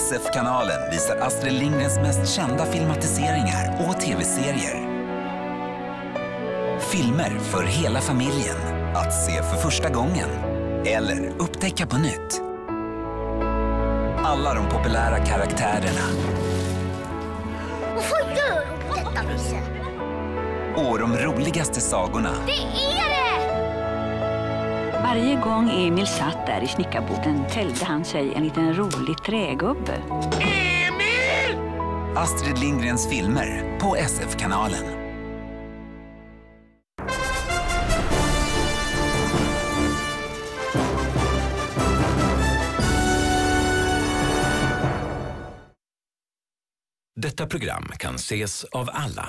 SF-kanalen visar Astrid Lindgrens mest kända filmatiseringar och tv-serier. Filmer för hela familjen att se för första gången eller upptäcka på nytt. Alla de populära karaktärerna. Och vad gör du detta, Nisse? Och de roligaste sagorna. Det är det! Varje gång Emil satt där i snickarboden täljde han sig en liten rolig trägubbe. Emil! Astrid Lindgrens filmer på SF-kanalen. Detta program kan ses av alla.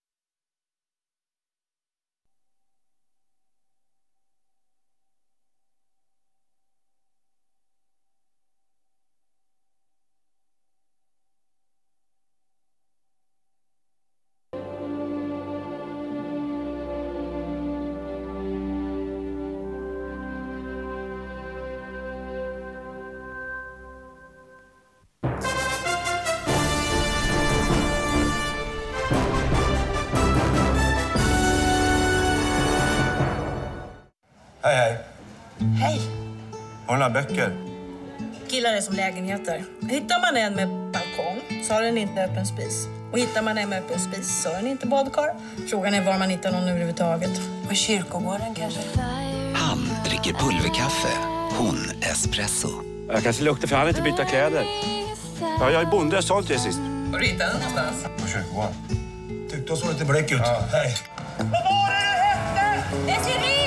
Hej, hej. Hej. Har du några böcker? Killar är som lägenheter. Hittar man en med balkong så har den inte öppen spis. Och hittar man en med öppen spis så har den inte badkar. Frågan är var man hittar någon överhuvudtaget. På kyrkogården kanske? Han dricker pulverkaffe, hon espresso. Jag kanske luktar för han inte byta kläder. Ja, jag är bonde, jag sa inte det sist. Har du hittat den någonstans? På kyrkogården. Tyckte hon såg lite blek ut. Ja. Hej. Vad var det du hette? Desiree!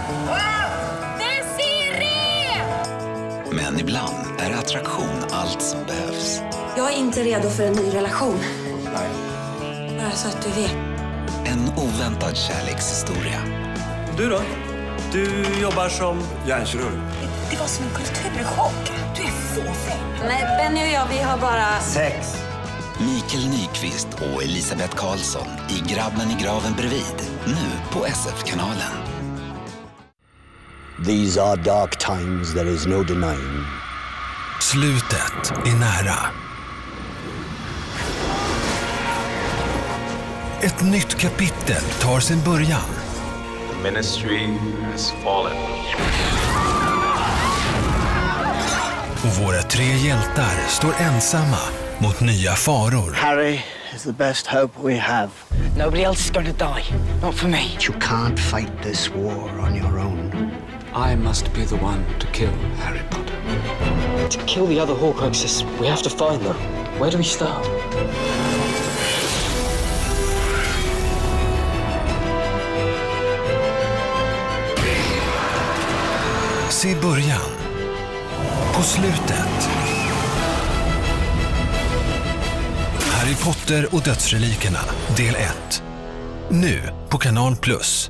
Men ibland är attraktion allt som behövs. Jag är inte redo för en ny relation. Nej. Bara så att du vet. En oväntad kärlekshistoria. Du då? Du jobbar som... Hjärnkirurg. Det var som en kulturchock. Du är fåfäng. Nej, Benny och jag, vi har bara... Sex. Mikael Nyqvist och Elisabeth Karlsson i Grabben i graven bredvid. Nu på SF-kanalen. These are dark times, there is no denying. Slutet är nära. Ett nytt kapitel tar sin början. The ministry has fallen. Och våra tre hjältar står ensamma mot nya faror. Harry is the best hope we have. Nobody else is going to die. Not for me. You can't fight this war on your own. I must be the one to kill Harry Potter. To kill the other Horcruxes, we have to find them. Where do we start? Se början. På slutet. Harry Potter och dödsrelikerna, del 1. Nu på Kanal Plus.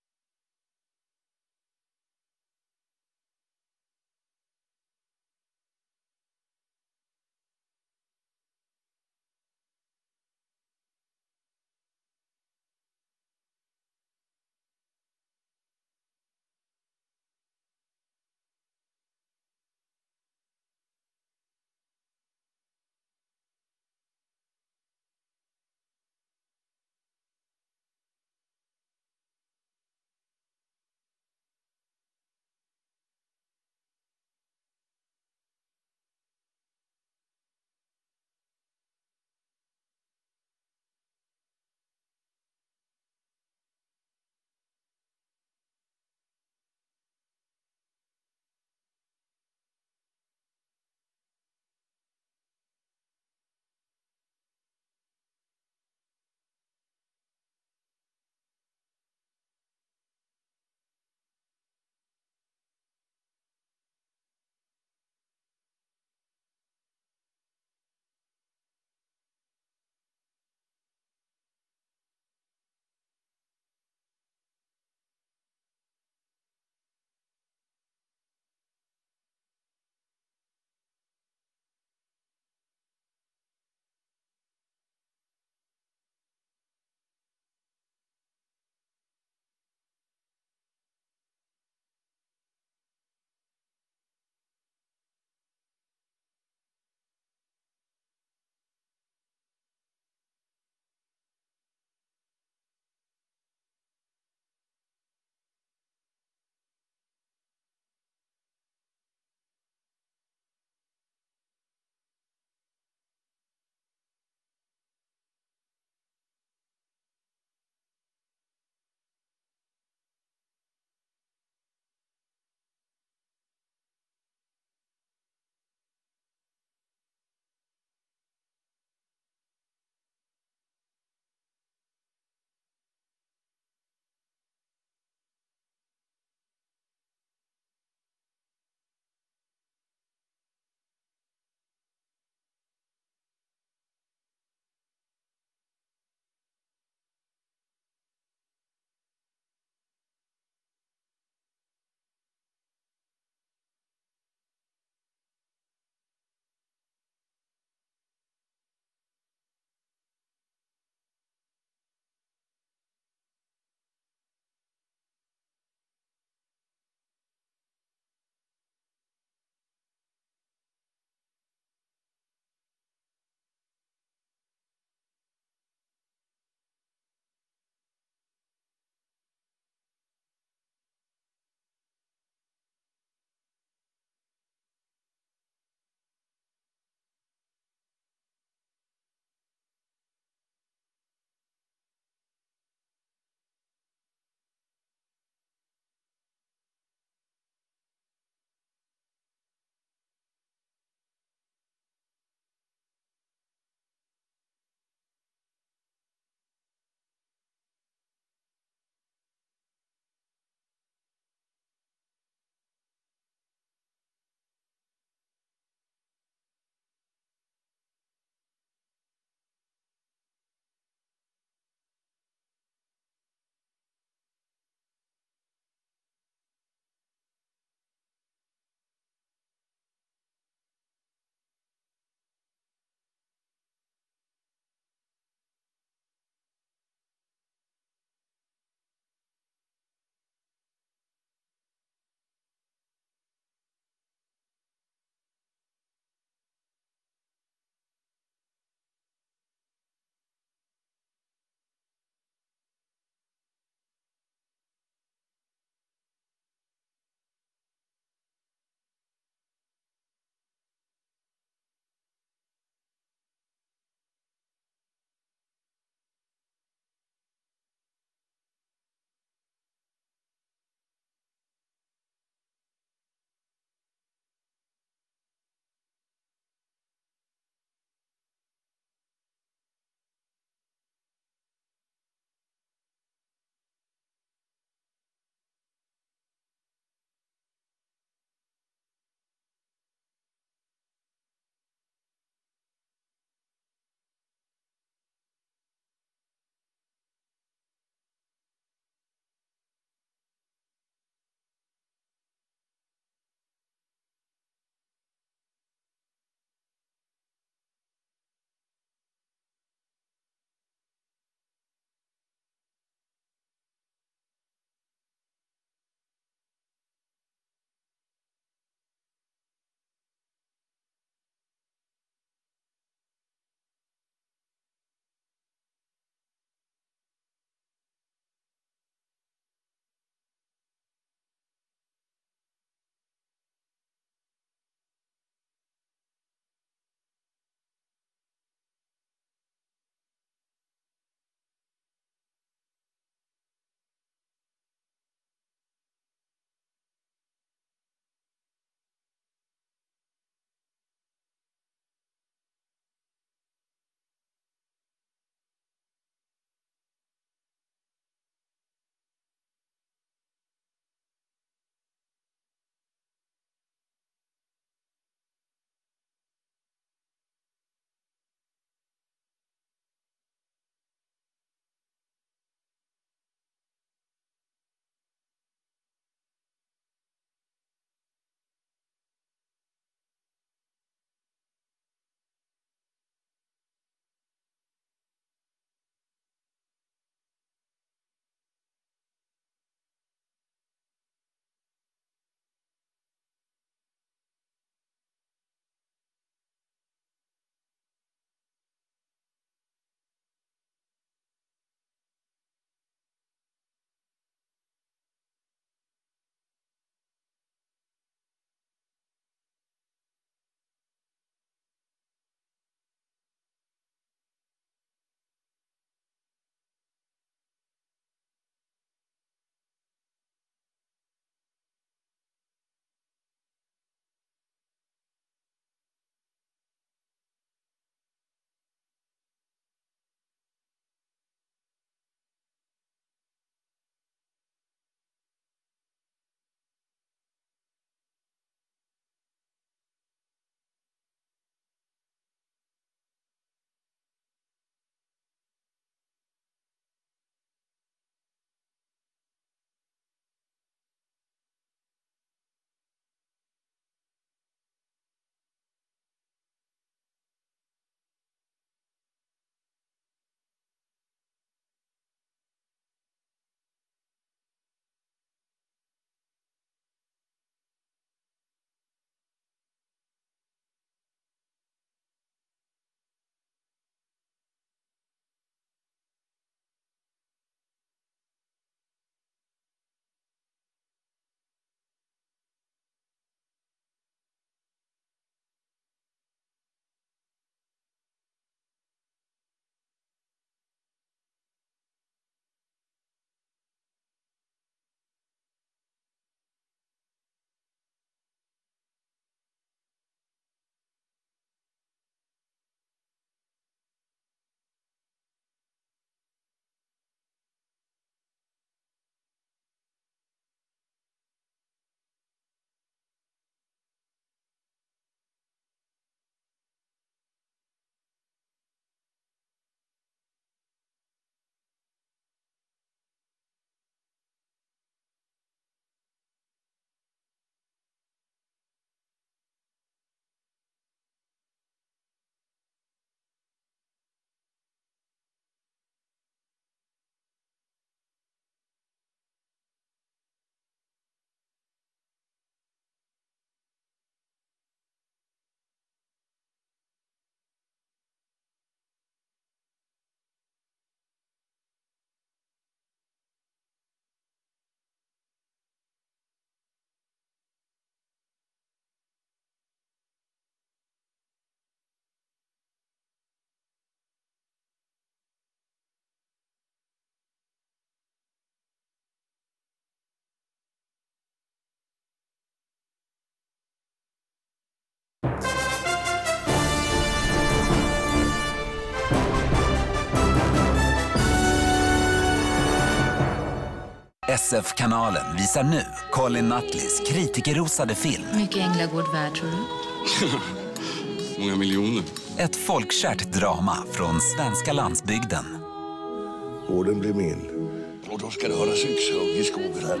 SF-kanalen visar nu Colin Nutleys kritikerrosade film. Mycket Änglagård värd, tror du? Många miljoner. Ett folkkärt drama från svenska landsbygden. Gården blir min. Och då ska det höras yxhugg i skogen här.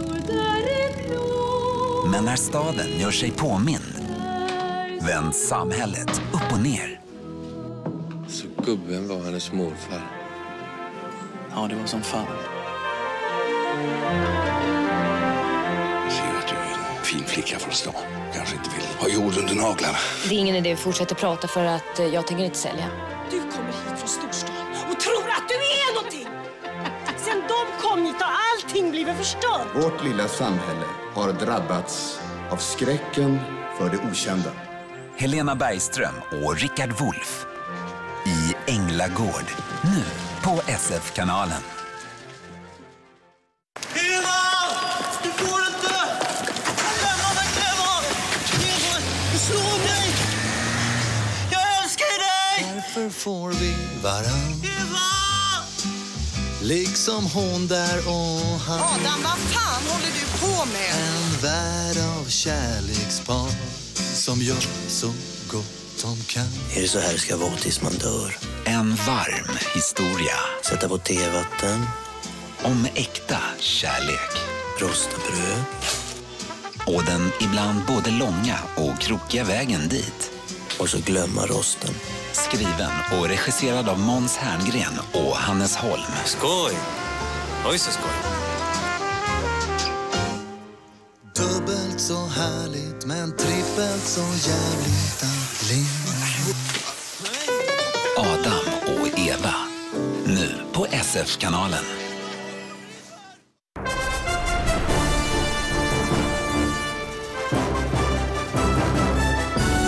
Men när staden gör sig påmind vänds samhället upp och ner. Så gubben var hennes morfar. Ja, det var som fan. Jag ser att du är en fin flicka från stan. Kanske inte vill ha jord under naglarna. Det är ingen idé att fortsätta prata för att jag tänker inte sälja. Du kommer hit från storstan och tror att du är någonting. Sen de kom hit har allting blivit förstört. Vårt lilla samhälle har drabbats av skräcken för det okända. Helena Bergström och Rickard Wolff i Änglagård. Nu på SF-kanalen. Eva! Du får inte! Lämna mig, Eva! Eva, du slår mig! Jag älskar dig! Varför får vi varann? Eva! Liksom hon där och han. Adam, vad fan håller du på med? En värld av kärlekspar som gör så gott de kan. Är det så här det ska vara tills man dör? En varm historia. Sätta på tevatten. Om äkta kärlek. Rosta bröd. Och den ibland både långa och krokiga vägen dit. Och så glömma rosten. Skriven och regisserad av Måns Herngren och Hannes Holm. Skoj! Oj, så skoj. Dubbelt så härligt men trippelt så jävligt att bli. Adam och Eva. Nu på SF-kanalen.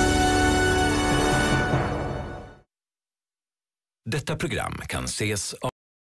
Detta program kan ses av